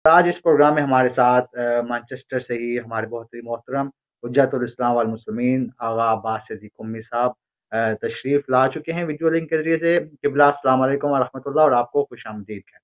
آج اس پروگرام میں ہمارے ساتھ مانچسٹر سے ہی ہمارے بہت ہی محترم حجت الاسلام والمسلمین آغا عباس صدیق امی صاحب تشریف لا چکے ہیں ویڈیو لنک کے ذریعے سے۔ قبلہ السلام علیکم ورحمۃ اللہ، اور آپ کو خوش آمدید کہتے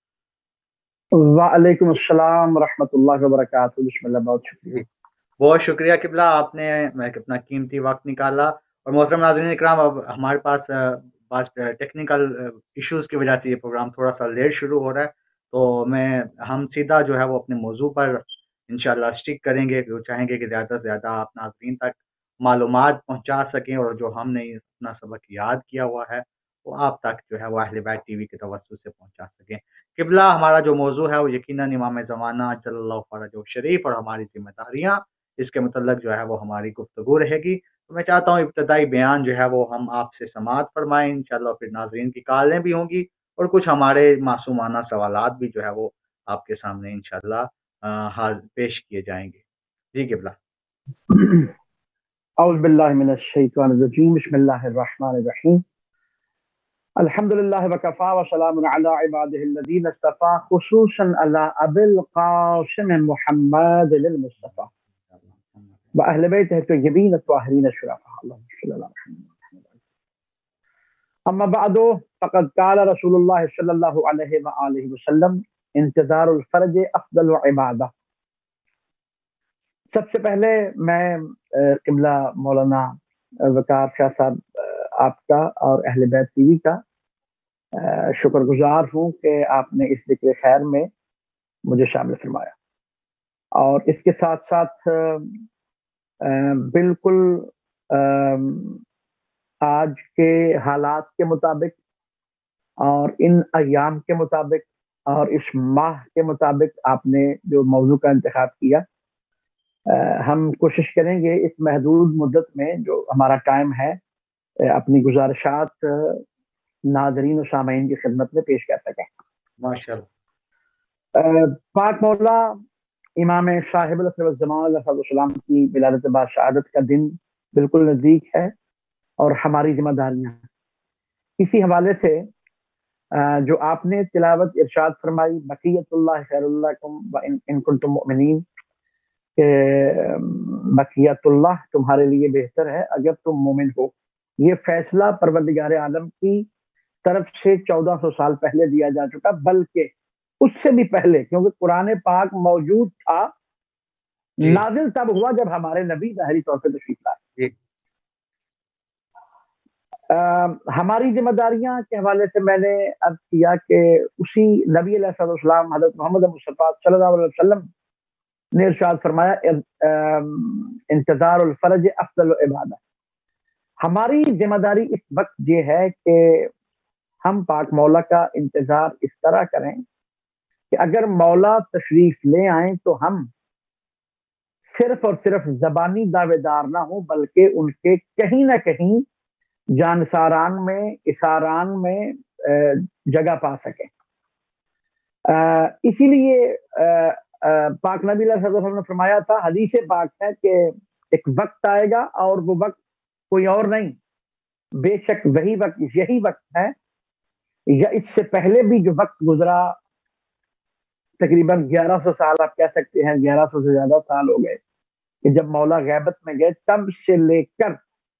وعلیکم السلام ورحمۃ اللہ وبرکاتہ۔ بسم اللہ، بہت شکریہ۔ ہیں۔ بہت شکریہ قبلہ، آپ نے اپنا قیمتی وقت نکالا۔ اور محترم ناظرین اکرام، اب ہمارے پاس بعض ٹیکنیکل ایشوز کی وجہ سے یہ پروگرام تھوڑا سا لیٹ شروع ہو رہا ہے، تو ہم سیدھا جو ہے وہ اپنے موضوع پر انشاءاللہ اسٹک کریں گے۔ جو چاہیں گے کہ زیادہ سے زیادہ آپ ناظرین تک معلومات پہنچا سکیں، اور جو ہم نے اپنا سبق یاد کیا ہوا ہے وہ آپ تک جو ہے وہ اہل بیت ٹی وی کے توسط سے پہنچا سکیں۔ قبلہ، ہمارا جو موضوع ہے وہ یقیناً امام زمانہ جل اللہ فرجہ شریف اور ہماری ذمہ داریاں، اس کے متعلق جو ہے وہ ہماری گفتگو رہے گی۔ تو میں چاہتا ہوں ابتدائی بیان جو ہے وہ ہم آپ سے سماعت فرمائیں، انشاءاللہ پھر ناظرین کی کالیں بھی ہوں گی، اور کچھ ہمارے معصومانہ سوالات بھی جو ہے وہ آپ کے سامنے انشاءاللہ پیش کیے جائیں گے۔ جی قبلہ۔ اعوذ باللہ من الشیطان الرجیم، بسم اللہ الرحمن الرحیم۔ الحمدللہ وکفا وسلام علی عبادہ الذین اصطفیٰ، خصوصاً علی ابی القاسم محمد المصطفیٰ واہل بیتہ الطیبین الطاہرین الشرفاء، اللہم صلی اللہ علیہ وسلم۔ اما بعد، فقد قال رسول اللہ صلی اللہ علیہ وآلہ وسلم: انتظار الفرج افضل عبادہ۔ سب سے پہلے میں قبلہ مولانا وقار شاہ صاحب آپ کا اور اہل بیت ٹی وی کا شکر گزار ہوں کہ آپ نے اس ذکر خیر میں مجھے شامل فرمایا، اور اس کے ساتھ ساتھ بالکل آج کے حالات کے مطابق اور ان ایام کے مطابق اور اس ماہ کے مطابق آپ نے جو موضوع کا انتخاب کیا، ہم کوشش کریں گے اس محدود مدت میں جو ہمارا ٹائم ہے اپنی گزارشات ناظرین و سامعین کی خدمت میں پیش کر سکیں۔ ماشاءاللہ۔ پاک مولا امام صاحب العصر والزمان علیہ السلام کی ولادت باشہادت کا دن بالکل نزدیک ہے، اور ہماری ذمہ داریاں اسی حوالے سے جو آپ نے تلاوت ارشاد فرمائی، بقیت اللہ خیر لکم ان کنتم مؤمنین، کہ بقیت اللہ تمہارے لیے بہتر ہے اگر تم مومن ہو، یہ فیصلہ پروردگار عالم کی طرف سے 1400 سال پہلے دیا جا چکا، بلکہ اس سے بھی پہلے، کیونکہ قرآن پاک موجود تھا، نازل تب ہوا جب ہمارے نبی ظاہری طور پہ تشریف لائے۔ ہماری ذمہ داریاں کے حوالے سے میں نے عرض کیا کہ اسی نبی علیہ السلام حضرت محمد مصطفیٰ صلی اللہ علیہ وسلم نے ارشاد فرمایا: انتظار الفرج افضل عبادہ۔ ہماری ذمہ داری اس وقت یہ ہے کہ ہم پاک مولا کا انتظار اس طرح کریں کہ اگر مولا تشریف لے آئیں تو ہم صرف اور صرف زبانی دعوے دار نہ ہوں، بلکہ ان کے کہیں نہ کہیں جانساران میں، اساران میں جگہ پا سکیں۔ اسی لیے پاک نبی علیہ وسلم نے فرمایا تھا، حدیث پاک ہے کہ ایک وقت آئے گا اور وہ وقت کوئی اور نہیں، بے شک وہی وقت، یہی وقت ہے یا اس سے پہلے بھی جو وقت گزرا، تقریباً 1100 سال آپ کہہ سکتے ہیں، 1100 سے زیادہ سال ہو گئے کہ جب مولا غیبت میں گئے، تب سے لے کر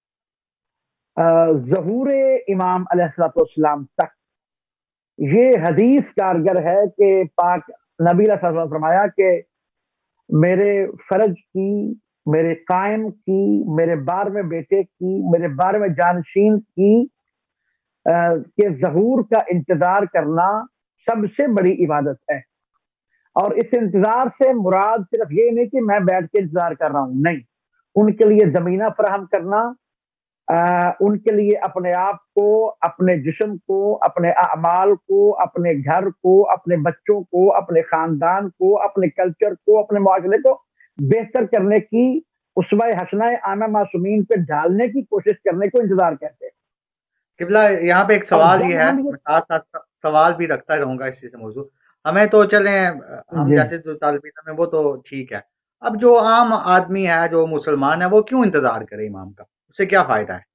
ظہور امام علیہ السلام تک یہ حدیث کارگر ہے کہ پاک نبی علیہ السلام نے فرمایا کہ میرے فرج کی، میرے قائم کی، میرے 12ویں بیٹے کی، میرے 12ویں جانشین کی کے ظہور کا انتظار کرنا سب سے بڑی عبادت ہے۔ اور اس انتظار سے مراد صرف یہ نہیں کہ میں بیٹھ کے انتظار کر رہا ہوں، نہیں، ان کے لیے زمینہ فراہم کرنا، ان کے لیے اپنے آپ کو، اپنے جسم کو، اپنے اعمال کو، اپنے گھر کو، اپنے بچوں کو، اپنے خاندان کو، اپنے کلچر کو، اپنے معاشرے کو بہتر کرنے کی، اسوہ حسنہ عامہ معصومین پہ ڈالنے کی کوشش کرنے کو انتظار کہتے ہیں۔ قبلہ، یہاں پہ ایک سوال یہ ہے، میں ساتھ ساتھ سوال بھی رکھتا رہوں گا اس سے موضوع ہمیں تو چلیں ہم جیسے جو طالب علم ہیں وہ تو ٹھیک ہے، اب جو عام آدمی ہے، جو مسلمان ہے، وہ کیوں انتظار کرے امام کا؟ اس سے کیا فائدہ ہے؟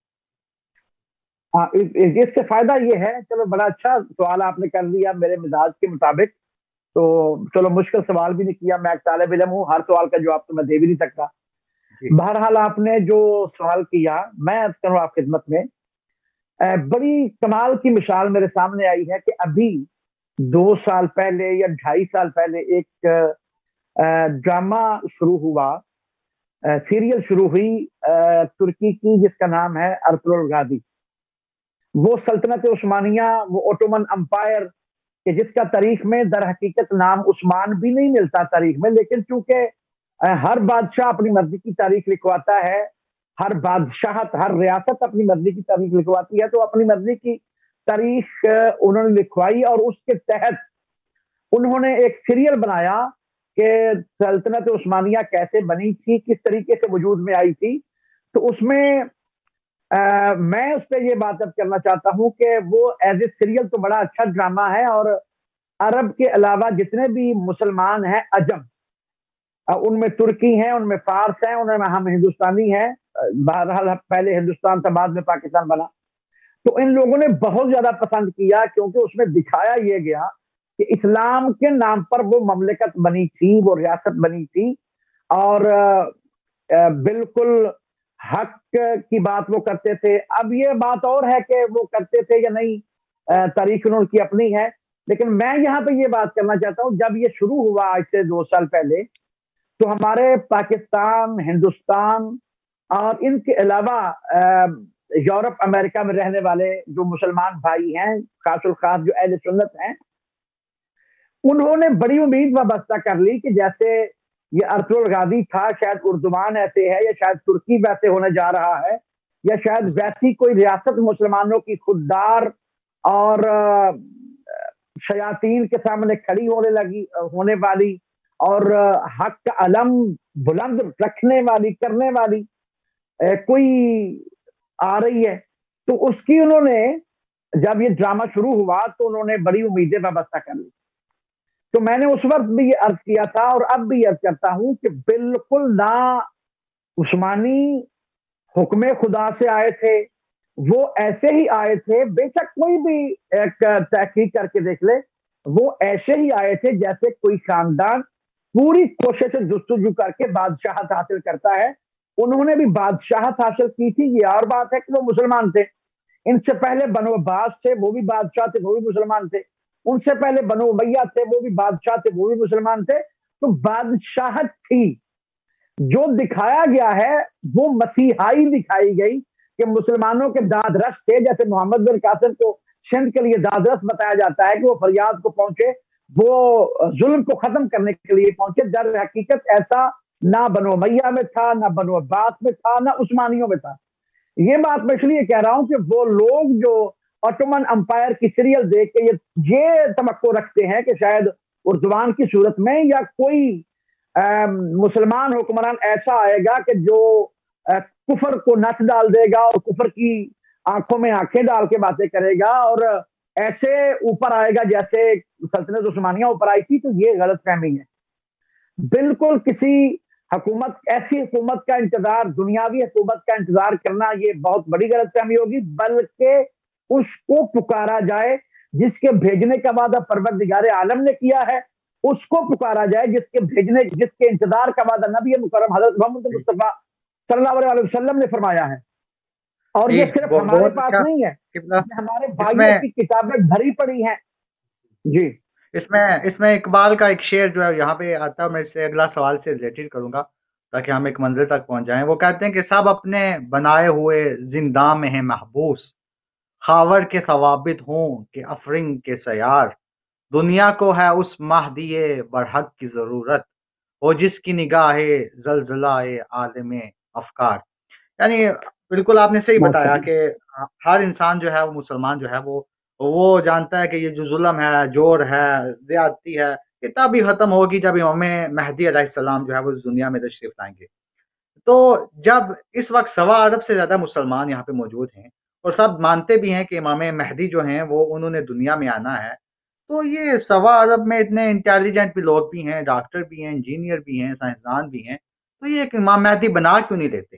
اس سے فائدہ یہ ہے، چلو بڑا اچھا سوال آپ نے کر لیا میرے مزاج کے مطابق، تو چلو مشکل سوال بھی نہیں کیا، میں ایک طالب علم ہوں، ہر سوال کا جواب تو میں دے بھی نہیں سکتا۔ جی بہرحال آپ نے جو سوال کیا میں عرض کروں آپ خدمت میں، بڑی کمال کی مثال میرے سامنے آئی ہے کہ ابھی 2 سال پہلے یا 2.5 سال پہلے ایک ڈرامہ شروع ہوا، سیریل شروع ہوئی ترکی کی، جس کا نام ہے ارطغرل غازی۔ وہ سلطنت عثمانیہ، وہ اوٹومن امپائر، کہ جس کا تاریخ میں در حقیقت نام عثمان بھی نہیں ملتا تاریخ میں، لیکن چونکہ ہر بادشاہ اپنی مرضی کی تاریخ لکھواتا ہے، ہر بادشاہت، ہر ریاست اپنی مرضی کی تاریخ لکھواتی ہے، تو اپنی مرضی کی تاریخ انہوں نے لکھوائی، اور اس کے تحت انہوں نے ایک سیریل بنایا کہ سلطنت عثمانیہ کیسے بنی تھی، کس طریقے سے وجود میں آئی تھی۔ تو اس میں میں اس پہ یہ بات اب کرنا چاہتا ہوں کہ وہ ایز اے سیریل تو بڑا اچھا ڈرامہ ہے، اور عرب کے علاوہ جتنے بھی مسلمان ہیں عجم، ان میں ترکی ہیں، ان میں فارس ہیں، ان میں ہم ہندوستانی ہیں، بہرحال پہلے ہندوستان تھا بعد میں پاکستان بنا، تو ان لوگوں نے بہت زیادہ پسند کیا، کیونکہ اس میں دکھایا یہ گیا کہ اسلام کے نام پر وہ مملکت بنی تھی، وہ ریاست بنی تھی، اور بالکل حق کی بات وہ کرتے تھے۔ اب یہ بات اور ہے کہ وہ کرتے تھے یا نہیں، تاریخ انہوں کی اپنی ہے، لیکن میں یہاں پہ یہ بات کرنا چاہتا ہوں، جب یہ شروع ہوا آج سے 2 سال پہلے، تو ہمارے پاکستان، ہندوستان اور ان کے علاوہ یورپ امریکہ میں رہنے والے جو مسلمان بھائی ہیں، خاص الخاص جو اہل سنت ہیں، انہوں نے بڑی امید وابستہ کر لی کہ جیسے یہ ارطغرل غازی تھا، شاید اردوان ایسے ہے، یا شاید ترکی ویسے ہونے جا رہا ہے، یا شاید ویسی کوئی ریاست مسلمانوں کی خوددار اور شیاطین کے سامنے کھڑی ہونے والی، اور حق کا علم بلند رکھنے والی، کرنے والی کوئی آ رہی ہے۔ تو اس کی انہوں نے، جب یہ ڈرامہ شروع ہوا تو انہوں نے بڑی امیدیں وابستہ کر لی۔ تو میں نے اس وقت بھی یہ عرض کیا تھا، اور اب بھی عرض کرتا ہوں کہ بالکل نہ عثمانی حکم خدا سے آئے تھے، وہ ایسے ہی آئے تھے، بے شک کوئی بھی ایک تحقیق کر کے دیکھ لے، وہ ایسے ہی آئے تھے جیسے کوئی خاندان پوری کوشش سے جستجو کر کے بادشاہت حاصل کرتا ہے۔ انہوں نے بھی بادشاہت حاصل کی تھی، یہ اور بات ہے کہ وہ مسلمان تھے۔ ان سے پہلے بنو عباس تھے، وہ بھی بادشاہ تھے، وہ بھی مسلمان تھے۔ ان سے پہلے بنو امیہ تھے، وہ بھی بادشاہ تھے، وہ بھی مسلمان تھے۔ تو بادشاہت تھی، جو دکھایا گیا ہے وہ مسیحائی دکھائی گئی کہ مسلمانوں کے داد رس تھے، جیسے محمد بن قاسم کو سندھ کے لیے داد رس بتایا جاتا ہے کہ وہ فریاد کو پہنچے، وہ ظلم کو ختم کرنے کے لیے پہنچے۔ در حقیقت ایسا نہ بنو امیہ میں تھا، نہ بنو عباس میں تھا، نہ عثمانیوں میں تھا۔ یہ بات میں اس لیے کہہ رہا ہوں کہ وہ لوگ جو آٹومن امپائر کی سیریل دیکھ کے یہ توقع رکھتے ہیں کہ شاید اردوان کی صورت میں یا کوئی مسلمان حکمران ایسا آئے گا کہ جو کفر کو نچ ڈال دے گا اور کفر کی آنکھوں میں آنکھیں ڈال کے باتیں کرے گا اور ایسے اوپر آئے گا جیسے سلطنت عثمانیہ اوپر آئی تھی، تو یہ غلط فہمی ہے۔ بالکل کسی حکومت، ایسی حکومت کا انتظار، دنیاوی حکومت کا انتظار کرنا یہ بہت بڑی غلط فہمی ہوگی، بلکہ اس کو پکارا جائے جس کے بھیجنے کا وعدہ پروردگار عالم نے کیا ہے، اس کو پکارا جائے جس کے انتظار کا وعدہ نبی مکرم حضرت محمد مصطفیٰ صلی اللہ علیہ وسلم نے فرمایا ہے۔ اور یہ صرف ہمارے پاس نہیں ہے، ہمارے بھائیوں کی کتابیں بھری پڑی ہیں۔ جی، اس میں اقبال کا ایک شعر جو ہے یہاں پہ آتا ہے، میں اس سے اگلا سوال سے ریلیٹڈ کروں گا تاکہ ہم ایک منزل تک پہنچ جائیں۔ وہ کہتے ہیں کہ سب اپنے بنائے ہوئے زنداں میں ہیں محبوس، خاور کے ثوابت ہوں کہ افرنگ کے سیار، دنیا کو ہے اس مہدی برحق کی ضرورت، وہ جس کی نگاہ زلزلہ عالم افکار۔ یعنی بالکل آپ نے صحیح بتایا کہ ہر انسان جو ہے، وہ مسلمان جو ہے، وہ جانتا ہے کہ یہ جو ظلم ہے، جور ہے، زیادتی ہے، یہ تب ہی ختم ہوگی جب امام مہدی علیہ السلام جو ہے وہ اس دنیا میں تشریف لائیں گے۔ تو جب اس وقت 1.25 ارب سے زیادہ مسلمان یہاں پہ موجود ہیں اور سب مانتے بھی ہیں کہ امام مہدی جو ہیں وہ انہوں نے دنیا میں آنا ہے، تو یہ 1.25 ارب میں اتنے انٹیلیجنٹ بھی لوگ بھی ہیں، ڈاکٹر بھی ہیں، انجینئر بھی ہیں، سائنسدان بھی ہیں، تو یہ ایک امام مہدی بنا کیوں نہیں لیتے؟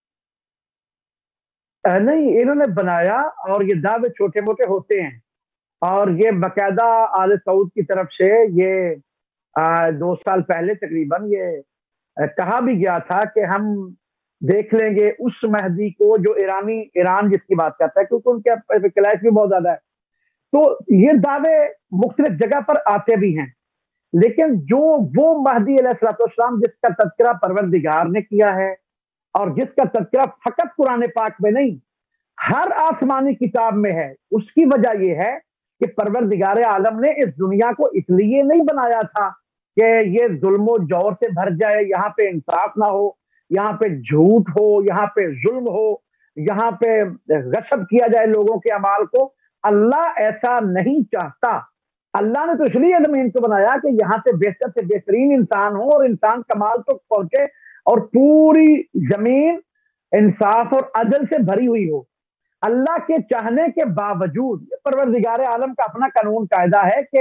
نہیں، انہوں نے بنایا، اور یہ دعوے چھوٹے موٹے ہوتے ہیں، اور یہ باقاعدہ آل سعود کی طرف سے یہ 2 سال پہلے تقریباً یہ کہا بھی گیا تھا کہ ہم دیکھ لیں گے اس مہدی کو جو ایران جس کی بات کرتا ہے، کیونکہ ان کے کلیش بھی بہت زیادہ ہے. تو یہ دعوے مختلف جگہ پر آتے بھی ہیں، لیکن جو وہ مہدی علیہ الصلوۃ والسلام جس کا تذکرہ پروردگار نے کیا ہے اور جس کا تذکرہ فقط قرآن پاک میں نہیں ہر آسمانی کتاب میں ہے، اس کی وجہ یہ ہے کہ پروردگار عالم نے اس دنیا کو اس لیے نہیں بنایا تھا کہ یہ ظلم و جور سے بھر جائے، یہاں پہ انصاف نہ ہو، یہاں پہ جھوٹ ہو، یہاں پہ ظلم ہو، یہاں پہ غصب کیا جائے لوگوں کے اعمال کو. اللہ ایسا نہیں چاہتا. اللہ نے تو اس لیے زمین کو بنایا کہ یہاں سے بہترین انسان ہو اور انسان کمال تک پہنچے اور پوری زمین انصاف اور عدل سے بھری ہوئی ہو. اللہ کے چاہنے کے باوجود پروردگار عالم کا اپنا قانون قاعدہ ہے کہ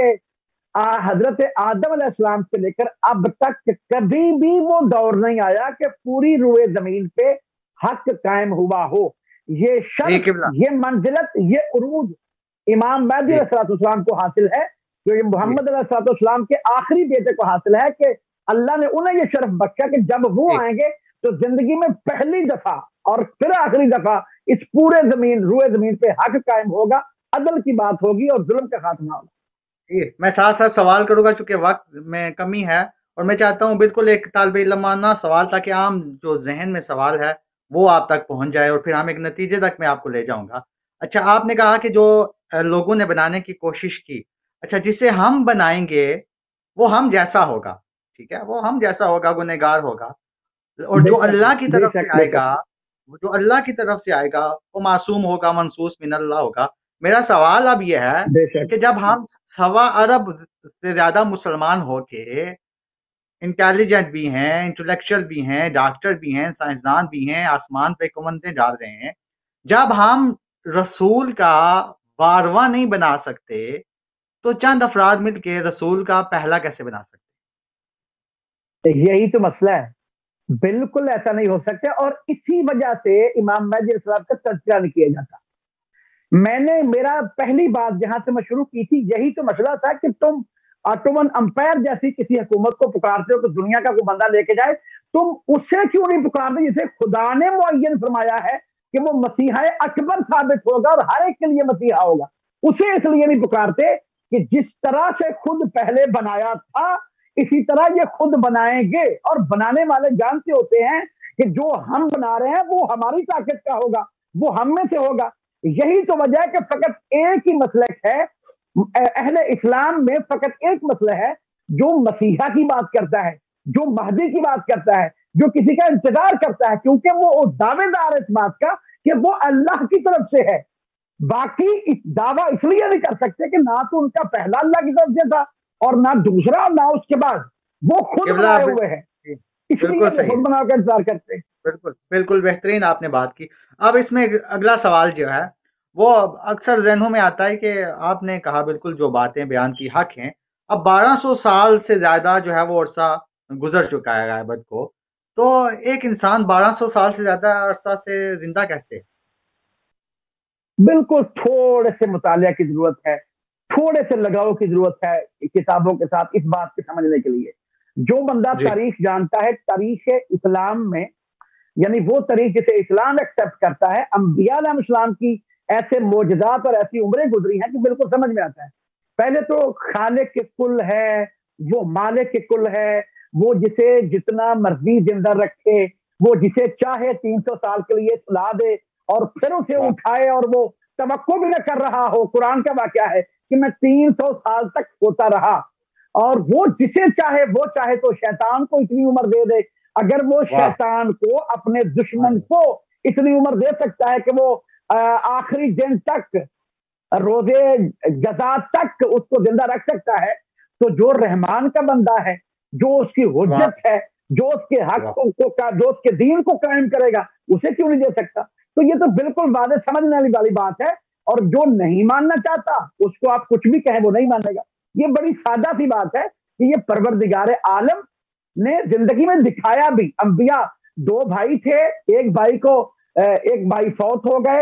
حضرت آدم علیہ السلام سے لے کر اب تک کبھی بھی وہ دور نہیں آیا کہ پوری روئے زمین پہ حق قائم ہوا ہو. یہ شرف، یہ منزلت، یہ عروج امام مہدی علیہ السلام کو حاصل ہے، جو یہ محمد علیہ السلام کے آخری بیٹے کو حاصل ہے کہ اللہ نے انہیں یہ شرف بخشا کہ جب وہ آئیں گے تو زندگی میں پہلی دفعہ اور پھر آخری دفعہ اس پورے روئے زمین پہ حق قائم ہوگا، عدل کی بات ہوگی اور ظلم کا خاتمہ ہوگا. میں ساتھ ساتھ سوال کروں گا چونکہ وقت میں کمی ہے، اور میں چاہتا ہوں بالکل ایک طالب علمانہ سوال تاکہ عام جو ذہن میں سوال ہے وہ آپ تک پہنچ جائے اور پھر ہم ایک نتیجے تک میں آپ کو لے جاؤں گا. اچھا، آپ نے کہا کہ جو لوگوں نے بنانے کی کوشش کی، اچھا جسے ہم بنائیں گے وہ ہم جیسا ہوگا، ٹھیک ہے، وہ ہم جیسا ہوگا، گنہگار ہوگا، اور جو اللہ کی طرف سے آئے گا، جو اللہ کی طرف سے آئے گا وہ معصوم ہوگا، منصوص من اللہ ہوگا. میرا سوال اب یہ ہے کہ جب ہم 1.25 ارب سے زیادہ مسلمان ہو کے انٹیلیجنٹ بھی ہیں، انٹلیکچل بھی ہیں، ڈاکٹر بھی ہیں، سائنسدان بھی ہیں، آسمان پہ حکومتیں ڈال رہے ہیں، جب ہم رسول کا بارواں نہیں بنا سکتے تو چند افراد مل کے رسول کا پہلا کیسے بنا سکتے؟ یہی تو مسئلہ ہے. بالکل ایسا نہیں ہو سکتا، اور اسی وجہ سے امام مہدی علیہ السلام کا تذکرہ نہیں کیا جاتا. میرا پہلی بات جہاں سے میں شروع کی تھی یہی تو مسئلہ تھا کہ تم آٹومن امپائر جیسی کسی حکومت کو پکارتے ہو کہ دنیا کا کوئی بندہ لے کے جائے، تم اسے کیوں نہیں پکارتے جسے خدا نے معین فرمایا ہے کہ وہ مسیحا اکبر ثابت ہوگا اور ہر ایک کے لیے مسیحا ہوگا. اسے اس لیے نہیں پکارتے کہ جس طرح سے خود پہلے بنایا تھا اسی طرح یہ خود بنائیں گے، اور بنانے والے جانتے ہوتے ہیں کہ جو ہم بنا رہے ہیں وہ ہماری طاقت کا ہوگا، وہ ہم میں سے ہوگا. یہی تو وجہ ہے کہ فقط ایک ہی مسلک ہے اہل اسلام میں، فقط ایک مسئلہ ہے جو مسیحا کی بات کرتا ہے، جو مہدی کی بات کرتا ہے، جو کسی کا انتظار کرتا ہے، کیونکہ وہ دعوے دار اس بات کا کہ وہ اللہ کی طرف سے ہے. باقی دعویٰ اس لیے نہیں کر سکتے کہ نہ تو ان کا پہلا اللہ کی طرف سے تھا اور نہ دوسرا، نہ اس کے بعد وہ خود بنائے ہوئے ہیں، اس لیے وہ خود بنا کر انتظار کرتے ہیں. بالکل بالکل بہترین آپ نے بات کی. اب اس میں اگلا سوال جو ہے وہ اکثر ذہنوں میں آتا ہے کہ آپ نے کہا بالکل جو باتیں بیان کی حق ہیں. اب 1200 سال سے زیادہ جو ہے وہ عرصہ گزر چکا ہے غیبت کو، تو ایک انسان 1200 سال سے زیادہ عرصہ سے زندہ کیسے؟ بالکل تھوڑے سے مطالعہ کی ضرورت ہے، تھوڑے سے لگاؤ کی ضرورت ہے کتابوں کے ساتھ اس بات کو سمجھنے کے لیے. جو بندہ تاریخ جانتا ہے، تاریخ اسلام میں یعنی وہ تاریخ جسے اسلام ایکسپٹ کرتا ہے، انبیاء علیہ السلام کی ایسے معجزات اور ایسی عمریں گزری ہیں کہ بالکل سمجھ میں آتا ہے. پہلے تو خالق کے کل ہے، وہ مالک کے کل ہے، وہ جسے جتنا مرضی زندہ رکھے، وہ جسے چاہے 300 سال کے لیے سلا دے اور پھر اسے اٹھائے، اور وہ توقع بھی نہ کر رہا ہو. قرآن کا واقعہ ہے کہ میں 300 سال تک سوتا رہا، اور وہ جسے چاہے وہ چاہے تو شیطان کو اتنی عمر دے دے. اگر وہ شیطان کو اپنے دشمن کو اتنی عمر دے سکتا ہے کہ وہ آخری دن تک، روزے جزا تک اس کو زندہ رکھ سکتا ہے، تو جو رحمان کا بندہ ہے، جو اس کی حجت ہے، جو اس کے حق کو، جو اس کے دین کو قائم کرے گا، اسے کیوں نہیں دے سکتا؟ تو یہ تو بالکل واضح سمجھنے والی بات ہے. اور جو نہیں ماننا چاہتا اس کو آپ کچھ بھی کہیں وہ نہیں مانے گا. یہ بڑی سادہ سی بات ہے کہ یہ پروردگار عالم نے زندگی میں دکھایا بھی. انبیاء 2 بھائی تھے، ایک بھائی فوت ہو گئے،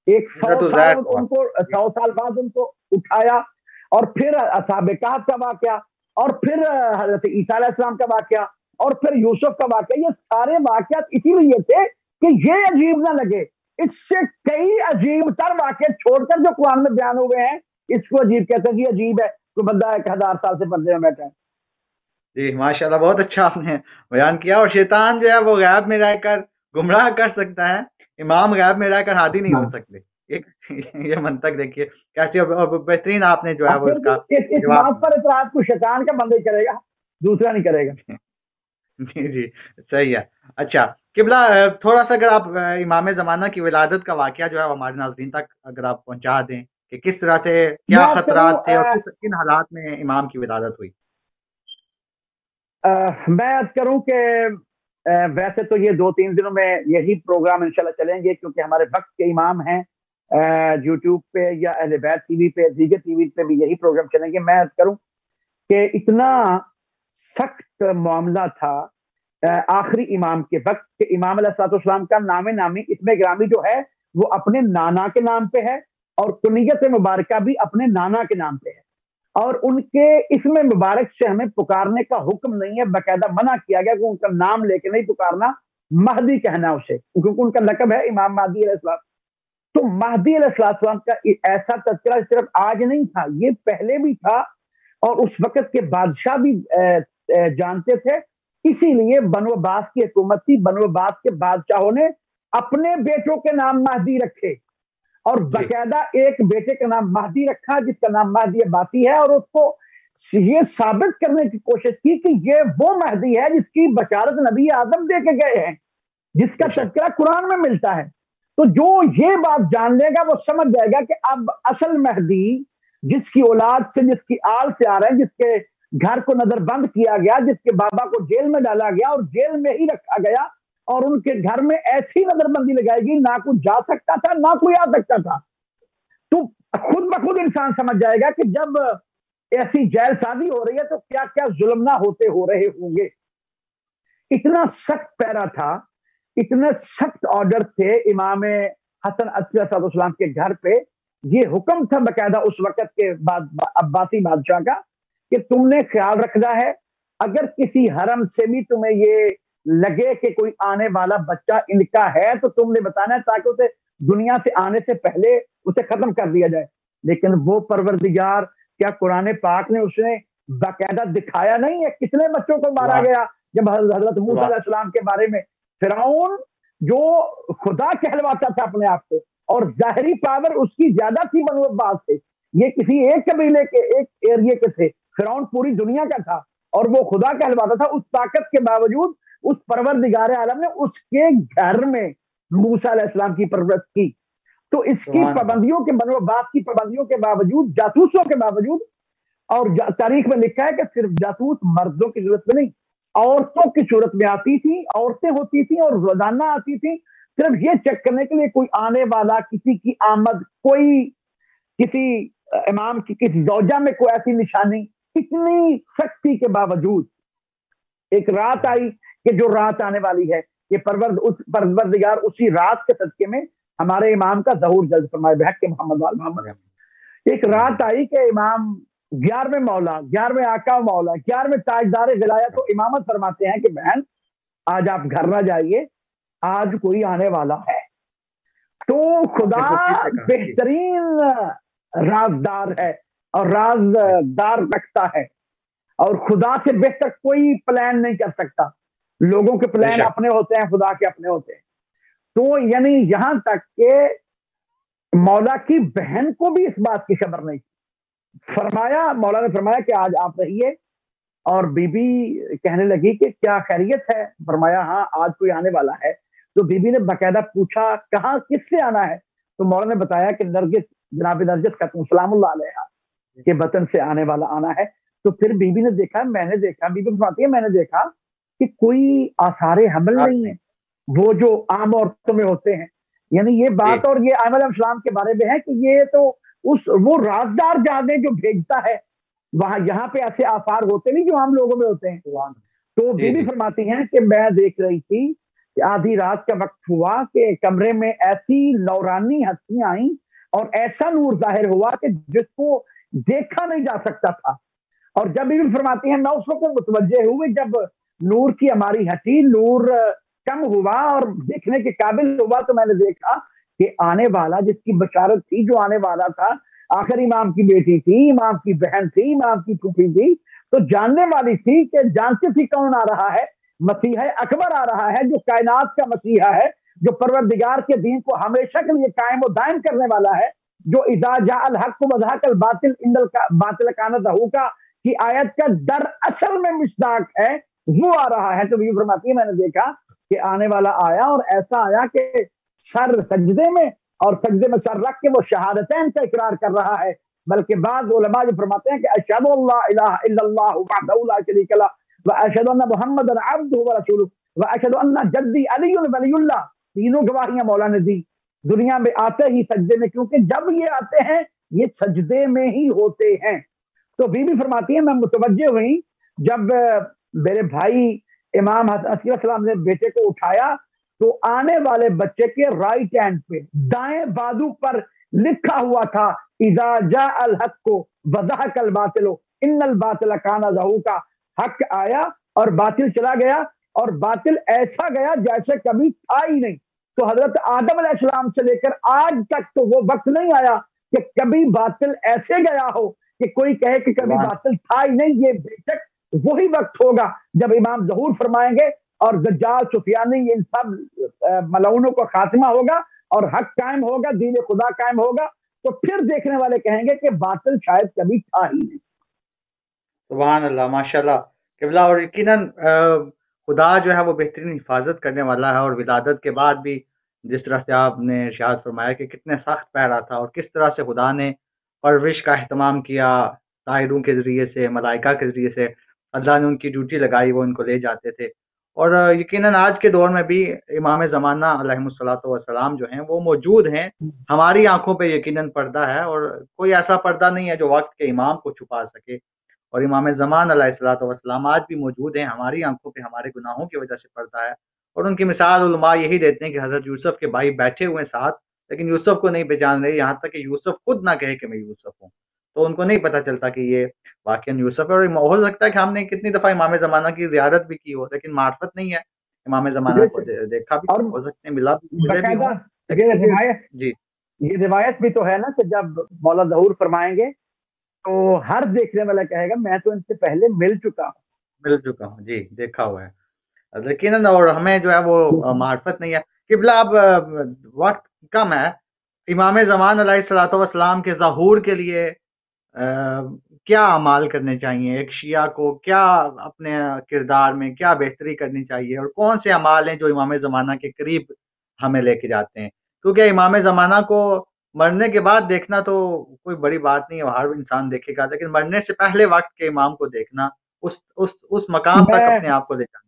100 سال ان کو 100 سال بعد ان کو اٹھایا، اور پھر اصحاب کہف کا واقعہ، اور پھر حضرت عیسیٰ علیہ السلام کا واقعہ، اور پھر یوسف کا واقعہ. یہ سارے واقعات اسی لیے تھے کہ یہ عجیب نہ لگے. اس سے کئی عجیب تر واقعے چھوڑ کر جو قرآن میں بیان ہوئے ہیں اس کو عجیب کہتے ہیں. یہ عجیب ہے کوئی بندہ 1000 سال سے پردے میں بیٹھا ہے. جی ماشاء اللہ، بہت اچھا آپ نے بیان کیا. اور شیطان جو ہے وہ غیب میں رہ کر گمراہ کر سکتا ہے، امام غیب میں رہ کر ہادی نہیں ہو سکتے. یہ منطق دیکھیے کیسی، اور بہترین آپ نے جو ہے وہ اس کا اس بات پر اعتراض کو شیطان کا بندہ کرے گا، دوسرا نہیں کرے گا. جی جی صحیح ہے. اچھا قبلہ، تھوڑا سا اگر آپ امام زمانہ کی ولادت کا واقعہ جو ہے وہ ہمارے ناظرین تک اگر آپ پہنچا دیں کہ کس طرح سے، کیا خطرات تھے اور کن حالات میں امام کی ولادت ہوئی. میں عرض کروں کہ ویسے تو یہ 2-3 دنوں میں یہی پروگرام انشاءاللہ چلیں گے، کیونکہ ہمارے وقت کے امام ہیں. یوٹیوب پہ یا اہل بیت ٹی وی پہ، دیگر ٹی وی پہ بھی یہی پروگرام چلیں گے. میں عرض کروں کہ اتنا سخت معاملہ تھا آخری امام کے وقت کہ امام علیہ السلام کا نام نامی اسم گرامی جو ہے وہ اپنے نانا کے نام پہ ہے، اور کنیت مبارکہ بھی اپنے نانا کے نام پہ ہے، اور ان کے اسم مبارک سے ہمیں پکارنے کا حکم نہیں ہے. باقاعدہ منع کیا گیا کہ ان کا نام لے کے نہیں پکارنا، مہدی کہنا اسے، کیونکہ ان کا لقب ہے امام مہدی علیہ السلام. تو مہدی علیہ السلام کا ایسا تذکرہ صرف آج نہیں تھا، یہ پہلے بھی تھا، اور اس وقت کے بادشاہ بھی جانتے تھے. اسی لیے بنو عباس کی حکومت تھی، بنو عباس کے بادشاہوں نے اپنے بیٹوں کے نام مہدی رکھے، اور باقاعدہ ایک بیٹے کا نام مہدی رکھا جس کا نام مہدی عباسی ہے، اور اس کو یہ ثابت کرنے کی کوشش کی کہ یہ وہ مہدی ہے جس کی بشارت نبی آدم دے کے گئے ہیں، جس کا تذکرہ قرآن میں ملتا ہے. تو جو یہ بات جان لے گا وہ سمجھ جائے گا کہ اب اصل مہدی جس کی اولاد سے، جس کی آل سے آ رہے ہیں، جس کے گھر کو نظر بند کیا گیا، جس کے بابا کو جیل میں ڈالا گیا اور جیل میں ہی رکھا گیا، اور ان کے گھر میں ایسی نظر بندی لگائے گی، نہ کوئی جا سکتا تھا نہ کوئی آ سکتا تھا. تو خود بخود انسان سمجھ جائے گا کہ جب ایسی جیل سازی ہو رہی ہے تو کیا کیا ظلم نہ ہوتے ہو رہے ہوں گے. اتنا سخت پیرا تھا، اتنے سخت آرڈر تھے امام حسن علیہ السلام کے گھر پہ. یہ حکم تھا باقاعدہ اس وقت کے عباسی بادشاہ کا کہ تم نے خیال رکھنا ہے، اگر کسی حرم سے بھی تمہیں یہ لگے کہ کوئی آنے والا بچہ ان کا ہے تو تم نے بتانا ہے، تاکہ اسے دنیا سے آنے سے پہلے اسے ختم کر دیا جائے. لیکن وہ پروردگار، کیا قرآن پاک نے اس نے باقاعدہ دکھایا نہیں ہے کتنے بچوں کو مارا گیا. جب حضرت موسیٰ علیہ السلام کے بارے میں فرعون جو خدا کہلواتا تھا اپنے آپ کو، اور ظاہری پاور اس کی زیادہ تھی بنو عباس سے، یہ کسی ایک قبیلے کے ایک ایریے کے تھے، فرعون پوری دنیا کا تھا اور وہ خدا کہلواتا تھا. اس طاقت کے باوجود اس پروردگار عالم نے اس کے گھر میں موسیٰ علیہ السلام کی پرورش کی. تو اس کی پابندیوں کے، بنو عباس کی پابندیوں کے باوجود، جاسوسوں کے باوجود، اور تاریخ میں لکھا ہے کہ صرف جاسوس مردوں کی ضرورت میں نہیں، عورتوں کی صورت میں آتی تھی، عورتیں ہوتی تھیں اور روزانہ آتی تھی، صرف یہ چیک کرنے کے لیے کوئی آنے والا، کسی کی آمد، کوئی کسی امام کی کسی زوجہ میں کوئی ایسی نشانی. اتنی سختی کے باوجود ایک رات آئی کہ جو رات آنے والی ہے، یہ پروردگار اسی رات کے صدقے میں ہمارے امام کا ظہور جلد فرمائے بحق کے محمد وال محمد. ایک رات آئی کہ امام 11ویں مولا، 11ویں آقا و مولا، 11ویں تاجدار ولایت و امامت فرماتے ہیں کہ بہن آج آپ گھر نہ جائیے، آج کوئی آنے والا ہے. تو خدا بہترین رازدار ہے اور رازدار رکھتا ہے، اور خدا سے بہتر کوئی پلان نہیں کر سکتا. لوگوں کے پلان اپنے ہوتے ہیں، خدا کے اپنے ہوتے ہیں. تو یعنی یہاں تک کہ مولا کی بہن کو بھی اس بات کی خبر نہیں. فرمایا، مولا نے فرمایا کہ آج آپ رہیے، اور بی بی کہنے لگی کہ کیا خیریت ہے؟ فرمایا ہاں آج کوئی آنے والا ہے. تو بی بی نے باقاعدہ پوچھا کہاں کس سے آنا ہے؟ تو مولا نے بتایا کہ نرگس، جناب نرگس ختم سلام اللہ علیہ کے وطن سے آنے والا آنا ہے. تو پھر بی بی نے دیکھا، میں نے دیکھا، بی بی فرماتی ہے میں نے دیکھا کہ کوئی آثار حمل نہیں ہے، وہ جو عام عورتوں میں ہوتے ہیں. یعنی یہ بات، اور یہ آمر علیہ السلام کے بارے میں ہے کہ یہ تو وہ رازدار جادے جو بھیجتا ہے، وہاں یہاں پہ ایسے آثار ہوتے نہیں جو عام لوگوں میں ہوتے ہیں. تو بی بی فرماتی ہیں کہ میں دیکھ رہی تھی آدھی رات کا وقت ہوا کہ کمرے میں ایسی نورانی ہستیاں آئیں اور ایسا نور ظاہر ہوا کہ جس کو دیکھا نہیں جا سکتا تھا. اور جب بھی فرماتی ہیں میں اس وقت متوجہ ہوئے جب نور کی ہماری ہٹی, نور کم ہوا اور دیکھنے کے قابل ہوا, تو میں نے دیکھا کہ آنے والا جس کی بشارت تھی, جو آنے والا تھا, آخر امام کی بیٹی تھی, امام کی بہن تھی, امام کی پھوپھی تھی, تو جاننے والی تھی کہ جانتی تھی کون آ رہا ہے, مسیح اکبر آ رہا ہے, جو کائنات کا مسیحا ہے, جو پروردگار کے دین کو ہمیشہ کے لیے قائم و دائم کرنے والا ہے, جو اذا جاء الحق وزهق الباطل ان الباطل کان زهوقا کی آیت کا در اصل میں مصداق ہے, وہ آ رہا ہے. تو یہ فرماتی ہے میں نے دیکھا کہ آنے والا آیا اور ایسا آیا کہ سر سجدے میں, اور سجدے میں سر رکھ کے وہ شہادتین کا اقرار کر رہا ہے. بلکہ بعض علماء جو فرماتے ہیں کہ اشہد اللہ الہ الا اللہ وحدہ لا شریک لہ واشہد ان محمد عبدہ ورسولہ واشہد ان جدی علی ولی اللہ, تینوں گواہیاں مولا نے دی دنیا میں آتے ہی سجدے میں, کیونکہ جب یہ آتے ہیں یہ سجدے میں ہی ہوتے ہیں. تو بی بی فرماتی ہے میں متوجہ ہوئی جب میرے بھائی امام حسن علیہ السلام نے بیٹے کو اٹھایا تو آنے والے بچے کے رائٹ ہینڈ پہ دائیں بازو پر لکھا ہوا تھا اذا جاء الحق وزهق الباطل ان الباطل کان زهوقا, حق آیا اور باطل چلا گیا, اور باطل ایسا گیا جیسے کبھی تھا ہی نہیں. تو حضرت آدم علیہ السلام سے لے کر آج تک تو وہ وقت نہیں آیا کہ کبھی باطل ایسے گیا ہو کہ کوئی کہے کہ کبھی باطل تھا ہی نہیں. یہ بے شک وہی وقت ہوگا جب امام ظہور فرمائیں گے اور دجال سفیانی ان سب ملعونوں کو خاتمہ ہوگا اور حق قائم ہوگا, دین خدا قائم ہوگا, تو پھر دیکھنے والے کہیں گے کہ باطل شاید کبھی تھا ہی نہیں. سبحان اللہ, ماشاء اللہ قبلہ. اور یقیناً خدا جو ہے وہ بہترین حفاظت کرنے والا ہے, اور ولادت کے بعد بھی جس طرح سے آپ نے ارشاد فرمایا کہ کتنے سخت پہرا تھا اور کس طرح سے خدا نے پرورش کا اہتمام کیا, طاہروں کے ذریعے سے, ملائکہ کے ذریعے سے اللہ نے ان کی ڈیوٹی لگائی, وہ ان کو لے جاتے تھے. اور یقیناً آج کے دور میں بھی امام زمانہ علیہ الصلوۃ والسلام جو ہیں وہ موجود ہیں. ہماری آنکھوں پہ یقیناً پردہ ہے, اور کوئی ایسا پردہ نہیں ہے جو وقت کے امام کو چھپا سکے. اور امام زمان علیہ الصلوۃ والسلام آج بھی موجود ہیں, ہماری آنکھوں پہ ہمارے گناہوں کی وجہ سے پردہ ہے. اور ان کی مثال علماء یہی دیتے ہیں کہ حضرت یوسف کے بھائی بیٹھے ہوئے ساتھ, لیکن یوسف کو نہیں پہچان رہے, یہاں تک کہ یوسف خود نہ کہے کہ میں یوسف ہوں, تو ان کو نہیں پتہ چلتا کہ یہ واقعاً یوسف ہے. اور ہو سکتا ہے کہ ہم نے کتنی دفعہ امام زمانہ کی زیارت بھی کی ہو, لیکن معرفت نہیں ہے امام زمانہ کو, دیکھا بھی اور ہو سکتے ہیں, ملا بھی, ملے بھی باقاعدہ ہوں. جی یہ روایت بھی تو ہے نا کہ جب مولا ظہور فرمائیں گے تو ہر دیکھنے والا کہے گا میں تو ان سے پہلے مل چکا ہوں. مل چکا ہوں, جی دیکھا ہوا ہے یقیناً. اور ہمیں جو ہے وہ معرفت نہیں ہے. قبلہ اب وقت کم ہے, امام زمان علیہ الصلوۃ والسلام کے ظہور کے لیے کیا اعمال کرنے چاہیے ایک شیعہ کو, کیا اپنے کردار میں کیا بہتری کرنی چاہیے, اور کون سے اعمال ہیں جو امام زمانہ کے قریب ہمیں لے کے جاتے ہیں؟ کیونکہ امام زمانہ کو مرنے کے بعد دیکھنا تو کوئی بڑی بات نہیں ہے, ہر انسان دیکھے گا, لیکن مرنے سے پہلے وقت کے امام کو دیکھنا, اس مقام تک میں اپنے آپ کو لے جانا.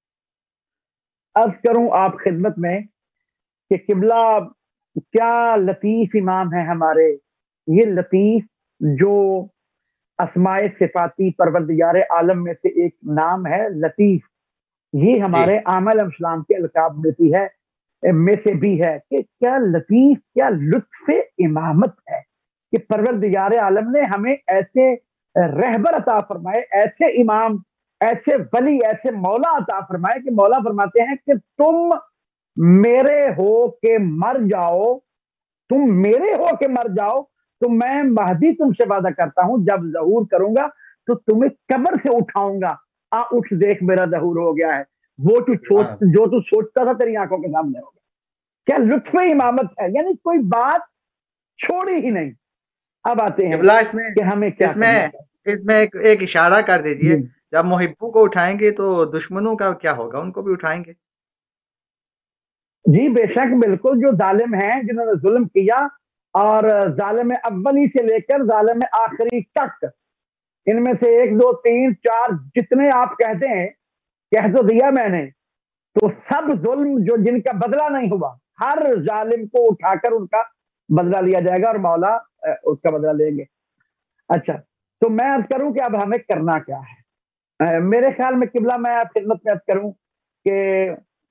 عرض کروں آپ خدمت میں کہ قبلہ کیا لطیف امام ہے ہمارے. یہ لطیف جو اسماء صفاتی پروردگار عالم میں سے ایک نام ہے لطیف, یہ ہمارے عامہ علیہ السلام کے القاب میں سے بھی ہے کہ کیا لطیف, کیا لطف امامت ہے کہ پروردگار عالم نے ہمیں ایسے رہبر عطا فرمائے, ایسے امام, ایسے ولی, ایسے مولا عطا فرمائے کہ مولا فرماتے ہیں کہ تم میرے ہو کے مر جاؤ, تم میرے ہو کے مر جاؤ, تو میں مہدی تم سے وعدہ کرتا ہوں جب ظہور کروں گا تو تمہیں قبر سے اٹھاؤں گا, اٹھ دیکھ میرا ظہور ہو گیا ہے, وہ جو تو سوچتا تھا تیری آنکھوں کے سامنے ہوگا. کیا لطف امامت ہے, یعنی کوئی بات چھوڑی ہی نہیں. اب آتے ہیں کہ ہمیں کیا اس میں ایک اشارہ کر دیجئے, جب محبوں کو اٹھائیں گے تو دشمنوں کا کیا ہوگا, ان کو بھی اٹھائیں گے؟ جی بے شک, بالکل. جو ظالم ہیں جنہوں نے ظلم کیا, اور ظالم اولی سے لے کر ظالم آخری تک, ان میں سے 1 2 3 4 جتنے آپ کہتے ہیں, کہہ تو دیا میں نے, تو سب ظلم جو جن کا بدلہ نہیں ہوا, ہر ظالم کو اٹھا کر ان کا بدلہ لیا جائے گا اور مولا اس کا بدلہ لیں گے. اچھا, تو میں عرض کروں کہ اب ہمیں کرنا کیا ہے. میرے خیال میں قبلہ, میں خدمت میں عرض کروں کہ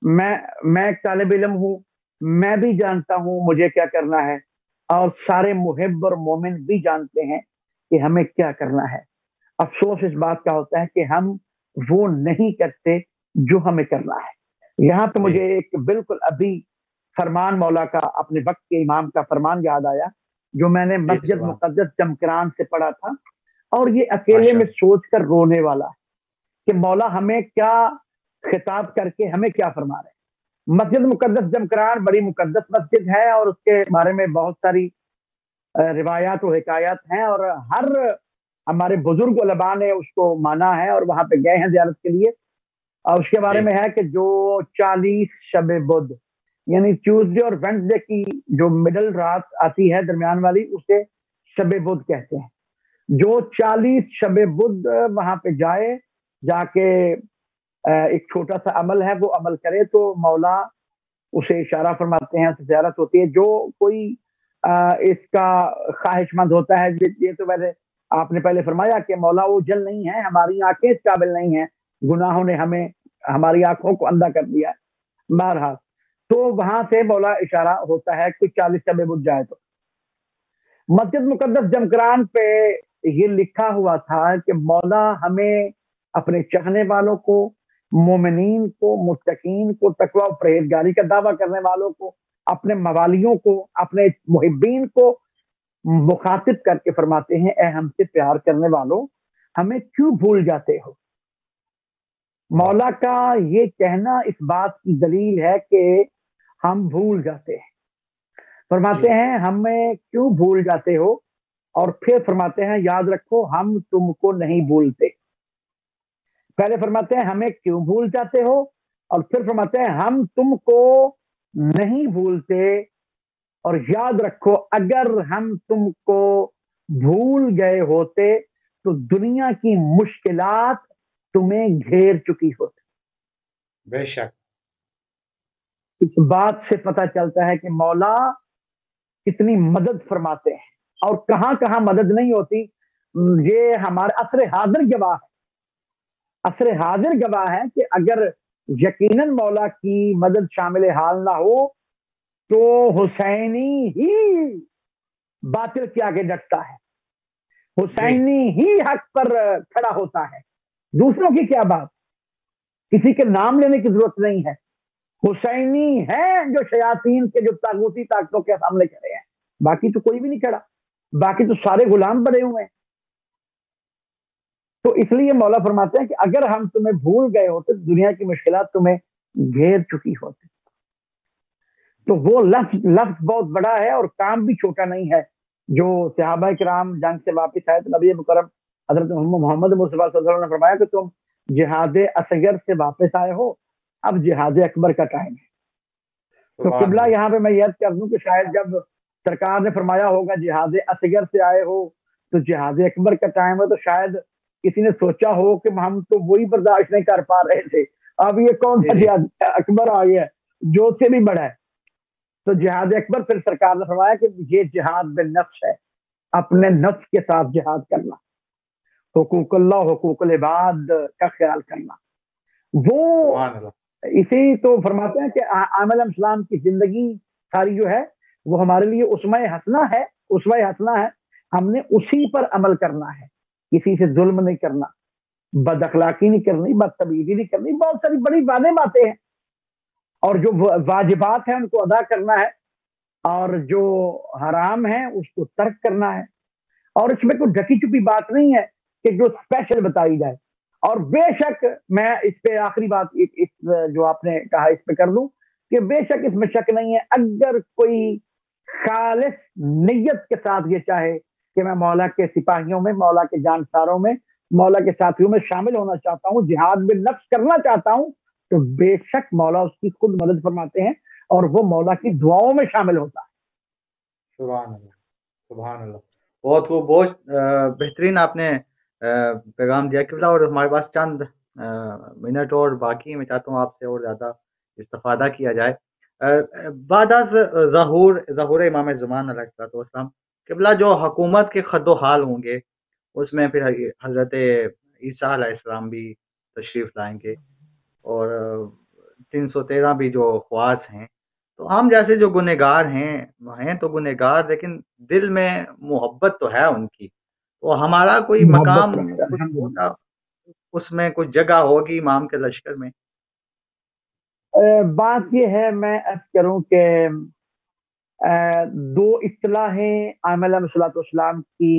میں ایک طالب علم ہوں، میں بھی جانتا ہوں مجھے کیا کرنا ہے، اور سارے محب اور مومن بھی جانتے ہیں کہ ہمیں کیا کرنا ہے۔ افسوس اس بات کا ہوتا ہے کہ ہم وہ نہیں کرتے جو ہمیں کرنا ہے۔ یہاں پہ جی مجھے ایک بالکل ابھی فرمان مولا کا، اپنے وقت کے امام کا فرمان یاد آیا، جو میں نے جی مسجد سبحان مقدس جمکران سے پڑھا تھا، اور یہ اکیلے ماشاء میں اللہ سوچ کر رونے والا ہے کہ مولا ہمیں کیا خطاب کر کے ہمیں کیا فرما رہے ہیں۔ مسجد مقدس جمکران بڑی مقدس مسجد ہے، اور اس کے بارے میں بہت ساری روایات و حکایات ہیں، اور ہر ہمارے بزرگ علماء نے اس کو مانا ہے اور وہاں پہ گئے ہیں زیارت کے لیے۔ اور اس کے بارے جی میں ہے کہ جو 40 شب بدھ، یعنی ٹیوزڈے اور وینسڈے کی جو مڈل رات آتی ہے درمیان والی، اسے شب بدھ کہتے ہیں۔ جو 40 شب بدھ وہاں پہ جائے، جا کے ایک چھوٹا سا عمل ہے وہ عمل کرے، تو مولا اسے اشارہ فرماتے ہیں، اسے زیارت ہوتی ہے۔ جو کوئی اس کا خواہش مند ہوتا ہے، یہ تو ویسے آپ نے پہلے فرمایا کہ مولا وہ جل نہیں ہے، ہماری آنکھیں اس قابل نہیں ہیں، گناہوں نے ہمیں ہماری آنکھوں کو اندھا کر دیا ہے بہرحال۔ تو وہاں سے مولا اشارہ ہوتا ہے کہ 40 شب بدھ جائے تو۔ مسجد مقدس جمکران پہ یہ لکھا ہوا تھا کہ مولا ہمیں اپنے چاہنے والوں کو، مومنین کو، متقین کو، تقوی و پرہیزگاری کا دعویٰ کرنے والوں کو، اپنے موالیوں کو، اپنے محبین کو مخاطب کر کے فرماتے ہیں، اے ہم سے پیار کرنے والوں، ہمیں کیوں بھول جاتے ہو؟ واہ مولا کا یہ کہنا اس بات کی دلیل ہے کہ ہم بھول جاتے ہیں۔ جی فرماتے ہیں ہمیں کیوں بھول جاتے ہو، اور پھر فرماتے ہیں یاد رکھو ہم تم کو نہیں بھولتے۔ پہلے فرماتے ہیں ہمیں کیوں بھول جاتے ہو، اور پھر فرماتے ہیں ہم تم کو نہیں بھولتے، اور یاد رکھو اگر ہم تم کو بھول گئے ہوتے تو دنیا کی مشکلات تمہیں گھیر چکی ہوتی۔ بے شک اس بات سے پتہ چلتا ہے کہ مولا کتنی مدد فرماتے ہیں، اور کہاں کہاں مدد نہیں ہوتی، یہ ہمارے عصر حاضر گواہ ہے۔ عصر حاضر گواہ ہے کہ اگر یقیناً مولا کی مدد شامل حال نہ ہو تو حسینی ہی باطل کے آگے ڈٹتا ہے، جی حسینی ہی حق پر کھڑا ہوتا ہے۔ دوسروں کی کیا بات، کسی کے نام لینے کی ضرورت نہیں ہے، حسینی ہے جو شیاطین کے جو طاغوتی طاقتوں کے سامنے کھڑے ہیں، باقی تو کوئی بھی نہیں کھڑا، باقی تو سارے غلام بڑے ہوئے ہیں۔ تو اس لیے مولا فرماتے ہیں کہ اگر ہم تمہیں بھول گئے ہوتے، دنیا کی مشکلات تمہیں گھیر چکی ہوتی۔ تو وہ لفظ بہت بڑا ہے اور کام بھی چھوٹا نہیں ہے۔ جو صحابہ کرام جنگ سے واپس آئے تو نبی مکرم حضرت محمد مصطفیٰ صلی اللہ علیہ وسلم نے فرمایا کہ تم جہاد اصغر سے واپس آئے ہو، اب جہاد اکبر کا ٹائم ہے۔ تو سبحان قبلہ اللہ یہاں پہ میں یاد کر دوں کہ شاید جب سرکار نے فرمایا ہوگا جہاد اصغر سے آئے ہو تو جہاد اکبر کا ٹائم ہے، تو شاید کسی نے سوچا ہو کہ ہم تو وہی برداشت نہیں کر پا رہے تھے، اب یہ کون جی سا جی جہاد اکبر آ گیا جو سے بھی بڑا ہے۔ تو جہاد اکبر پھر سرکار نے فرمایا کہ یہ جہاد بالنفس ہے، اپنے نفس کے ساتھ جہاد کرنا، حقوق اللہ حقوق العباد کا خیال کرنا۔ وہ سبحان اللہ اسی تو فرماتے ہیں کہ عامر علیہ السلام کی زندگی ساری جو ہے وہ ہمارے لیے اسوہ حسنہ ہے، اسوہ حسنہ ہے، ہم نے اسی پر عمل کرنا ہے، کسی سے ظلم نہیں کرنا، بد اخلاقی نہیں کرنی، بدتمیزی نہیں کرنی، بہت ساری بڑی واضح باتیں ہیں، اور جو واجبات ہیں ان کو ادا کرنا ہے، اور جو حرام ہے اس کو ترک کرنا ہے، اور اس میں کوئی ڈھکی چھپی بات نہیں ہے کہ جو اسپیشل بتائی جائے۔ اور بے شک میں اس پہ آخری بات اس جو آپ نے کہا اس پہ کر دوں کہ بے شک اس میں شک نہیں ہے، اگر کوئی خالص نیت کے ساتھ یہ چاہے کہ میں مولا کے سپاہیوں میں، مولا کے جانساروں میں، مولا کے ساتھیوں میں شامل ہونا چاہتا ہوں، جہاد بالنفس کرنا چاہتا ہوں، تو بے شک مولا اس کی خود مدد فرماتے ہیں اور وہ مولا کی دعاؤں میں شامل ہوتا ہے۔ سبحان اللہ سبحان اللہ بہت وہ بہت بہترین آپ نے پیغام دیا قبلہ، اور ہمارے پاس چند منٹ اور باقی ہیں، میں چاہتا ہوں آپ سے اور زیادہ استفادہ کیا جائے۔ بعد از ظہور امام زمان علیہ السلام قبلہ جو حکومت کے خد و حال ہوں گے، اس میں پھر حضرت عیسیٰ علیہ السلام بھی تشریف لائیں گے، اور 313 بھی جو خواص ہیں، تو ہم جیسے جو گنہگار ہیں تو گنہگار، لیکن دل میں محبت تو ہے ان کی، تو ہمارا کوئی محبت مقام رکھتا ہے کچھ الحمدللہ۔ ہوگا، اس میں کچھ جگہ ہوگی امام کے لشکر میں؟ بات یہ ہے، میں عرض کروں کہ دو اصطلاحیں آمل علیہ الصلوۃ والسلام کی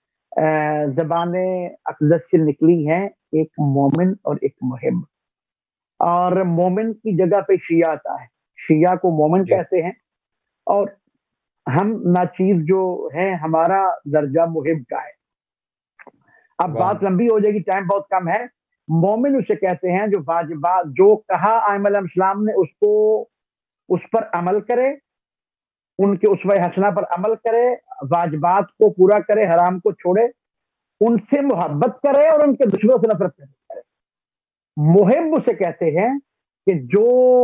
زبان اقدس سے نکلی ہیں، ایک مومن اور ایک محب۔ اور مومن کی جگہ پہ شیعہ آتا ہے، شیعہ کو مومن جی کہتے ہیں، اور ہم ناچیز جو ہے ہمارا درجہ محب کا ہے۔ اب سبحان بات لمبی ہو جائے گی، ٹائم بہت کم ہے۔ مومن اسے کہتے ہیں جو واجبات جو کہا آئمہ علیہ السلام نے اس کو، اس پر عمل کرے، ان کے اسوہ حسنہ پر عمل کرے، واجبات کو پورا کرے، حرام کو چھوڑے، ان سے محبت کرے اور ان کے دشمنوں سے نفرت کرے۔ محب اسے کہتے ہیں کہ جو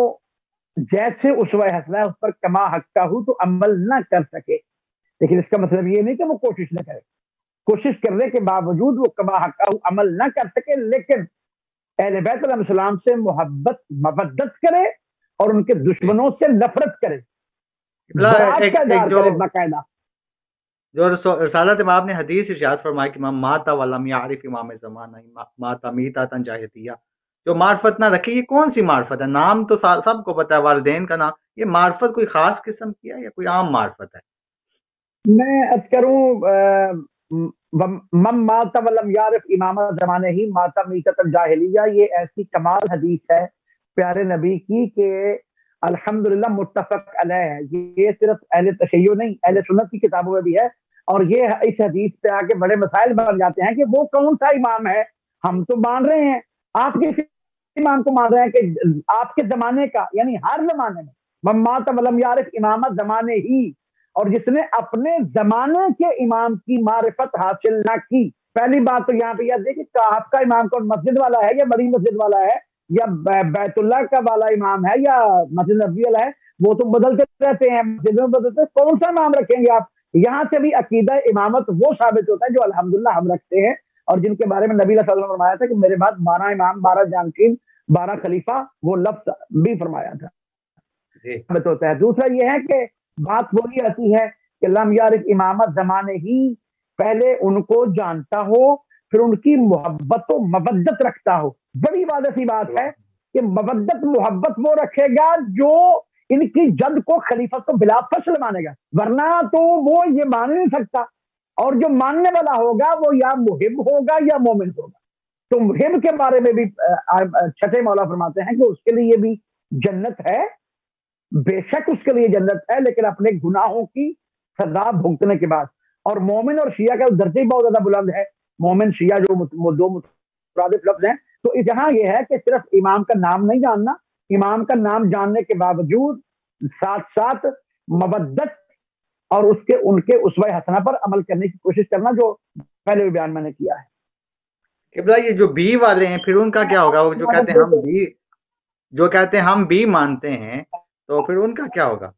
جیسے اسوہ حسنہ ہے اس پر کما حقہ ہو تو عمل نہ کر سکے، لیکن اس کا مطلب یہ نہیں کہ وہ کوشش نہ کرے، کوشش کرنے کے باوجود وہ کما حقہ ہو عمل نہ کر سکے، لیکن اہل بیت علیہ السلام سے محبت مودت کرے اور ان کے جی دشمنوں سے نفرت کرے، قبلہ، برات ایک کا ایک اظہار جو کرے باقاعدہ۔ جو رسالت امام نے حدیث ارشاد فرمایا کہ امام ماتا ولم یعرف امام زمانہ ماتا میتا تن جاہلیہ، جو معرفت نہ رکھے، یہ کون سی معرفت ہے؟ نام تو سب کو پتا ہے، والدین کا نام، یہ معرفت کوئی خاص قسم کی ہے یا کوئی عام معرفت ہے؟ میں ارز کروں من ماتا ولم یعرف امام زمانے ہی ماتا میتۃ الجاہلیہ، یہ ایسی کمال حدیث ہے پیارے نبی کی کہ الحمدللہ متفق علیہ ہے۔ یہ صرف اہل تشیع نہیں، اہل سنت کی کتابوں میں بھی ہے، اور یہ اس حدیث پہ آ کے بڑے مسائل بن جاتے ہیں کہ وہ کون سا امام ہے۔ ہم تو مان رہے ہیں، آپ کس امام کو مان رہے ہیں کہ آپ کے زمانے کا، یعنی ہر زمانے میں من مات ولم یعرف امامت زمانے ہی، اور جس نے اپنے زمانے کے امام کی معرفت حاصل نہ کی۔ پہلی بات تو یہاں پہ یہ دیکھیں کہ آپ کا امام کون، مسجد والا ہے یا بڑی مسجد والا ہے یا بیت اللہ کا والا امام ہے یا مسجد نبوی والا ہے، وہ تو بدلتے رہتے ہیں، مسجد میں بدلتے ہیں، کون سا امام رکھیں گے آپ؟ یہاں سے بھی عقیدہ امامت وہ ثابت ہوتا ہے جو الحمدللہ ہم رکھتے ہیں، اور جن کے بارے میں نبی صلی اللہ علیہ وسلم نے فرمایا تھا کہ میرے بعد 12 امام، 12 جانشین، 12 خلیفہ، وہ لفظ بھی فرمایا تھا، جی ثابت ہوتا ہے۔ دوسرا یہ ہے کہ بات وہی آتی ہے کہ لم یعرف امامت زمانے ہی، پہلے ان کو جانتا ہو، پھر ان کی محبت و مودت رکھتا ہو۔ بڑی واضح سی بات ہے کہ مودت محبت وہ رکھے گا جو ان کی جد کو خلیفت کو بلا فصل مانے گا، ورنہ تو وہ یہ مان نہیں سکتا۔ اور جو ماننے والا ہوگا وہ یا محب ہوگا یا مومن ہوگا۔ تو محب کے بارے میں بھی چھٹے مولا فرماتے ہیں کہ اس کے لیے بھی جنت ہے، بے شک اس کے لیے جنت ہے، لیکن اپنے گناہوں کی سزا بھگتنے کے بعد۔ اور مومن اور شیعہ کا درجہ ہی بہت زیادہ بلند ہے، مومن شیعہ جو دو مترادف لفظ ہیں۔ تو یہاں یہ ہے کہ صرف امام کا نام نہیں جاننا، امام کا نام جاننے کے باوجود ساتھ ساتھ مودت اور اس کے ان کے اسوہ حسنہ پر عمل کرنے کی کوشش کرنا، جو پہلے بھی بیان میں نے کیا ہے۔ قبلہ، یہ جو بی والے ہیں پھر ان کا کیا ہوگا؟ وہ جو کہتے ہیں ہم بی، جو کہتے ہیں ہم بھی مانتے ہیں، تو پھر ان کا کیا ہوگا؟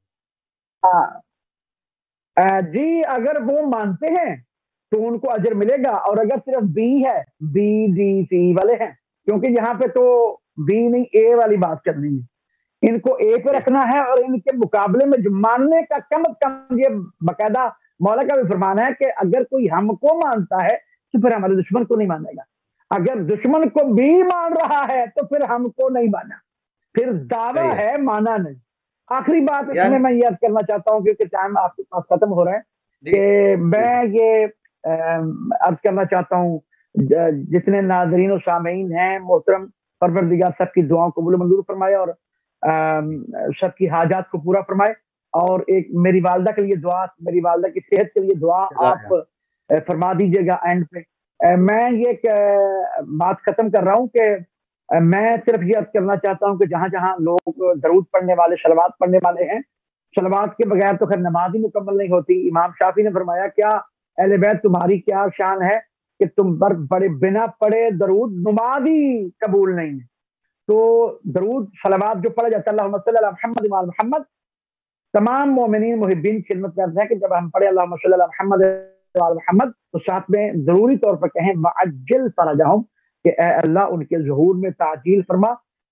جی اگر وہ مانتے ہیں تو ان کو اجر ملے گا، اور اگر صرف بی ہے، بی ڈی سی والے ہیں، کیونکہ یہاں پہ تو بی نہیں اے والی بات کرنی ہے، ان کو اے پہ جی رکھنا ہے، اور ان کے مقابلے میں جو ماننے کا کم از کم یہ باقاعدہ مولا کا بھی فرمان ہے کہ اگر کوئی ہم کو مانتا ہے تو پھر ہمارے دشمن کو نہیں مانے گا، اگر دشمن کو بھی مان رہا ہے تو پھر ہم کو نہیں مانا، پھر دعویٰ صحیح ہے، ہے مانا نہیں۔ آخری بات اس میں یعنی میں یہ عرض کرنا چاہتا ہوں کیونکہ ٹائم آپ کے پاس ختم ہو رہا ہے، جی کہ جی میں یہ عرض کرنا چاہتا ہوں جتنے ناظرین و سامعین ہیں، محترم پروردگار سب کی دعاؤں کو قبول منظور فرمائے، اور سب کی حاجات کو پورا فرمائے، اور ایک میری والدہ کے لیے دعا، میری والدہ کی صحت کے لیے دعا آپ فرما دیجئے گا اینڈ پہ۔ میں یہ بات ختم کر رہا ہوں کہ میں صرف یہ عرض کرنا چاہتا ہوں کہ جہاں جہاں لوگ درود پڑھنے والے، صلوات پڑھنے والے ہیں، صلوات کے بغیر تو خیر نماز ہی مکمل نہیں ہوتی۔ امام شافعی نے فرمایا کیا اہل بیت تمہاری کیا شان ہے کہ تم پر بڑے بنا پڑھے درود نماز ہی قبول نہیں ہے۔ تو درود صلوات جو پڑھا جاتا ہے اللہم صلی علی محمد وعلی محمد، تمام مومنین محبین کی خدمت کرتے ہیں کہ جب ہم پڑھے اللہم صلی علی محمد وعلی محمد تو ساتھ میں ضروری طور پر کہیں وعجل فرجہم، کہ اے اللہ ان کے ظہور میں تعجیل فرما،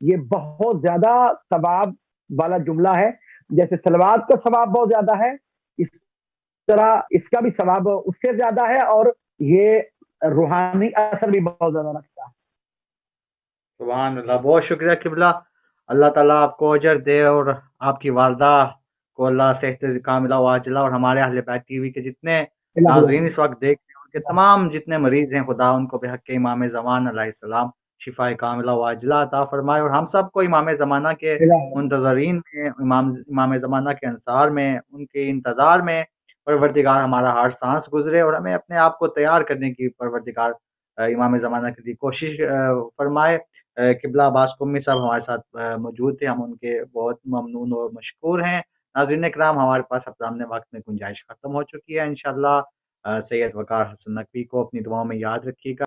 یہ بہت زیادہ ثواب والا جملہ ہے. جیسے سلوات کا ثواب بہت زیادہ ہے، اس طرح اس کا بھی ثواب اس سے زیادہ ہے، اور یہ روحانی اثر بھی بہت زیادہ رکھتا ہے. سبحان اللہ، بہت شکریہ قبلہ. اللہ تعالیٰ آپ کو اجر دے، اور آپ کی والدہ کو اللہ صحت کاملہ واجلہ، اور ہمارے اہل بیت ٹی وی کے جتنے ناظرین اس وقت دیکھ رہے ہیں، ان کے تمام جتنے مریض ہیں، خدا ان کو بحق امام زمان علیہ السلام شفا کاملہ واجلہ عطا فرمائے، اور ہم سب کو امام زمانہ کے منتظرین میں، امام زمانہ کے انصار میں، ان کے انتظار میں پروردگار ہمارا ہر سانس گزرے، اور ہمیں اپنے آپ کو تیار کرنے کی پروردگار امام زمانہ کے لیے کوشش فرمائے. قبلہ عباس قمی صاحب ہمارے ساتھ موجود تھے، ہم ان کے بہت ممنون اور مشکور ہیں. ناظرین کرام، ہمارے پاس اب سامنے وقت میں گنجائش ختم ہو چکی ہے. انشاءاللہ سید وقار حسن نقوی کو اپنی دعاؤں میں یاد رکھیے گا.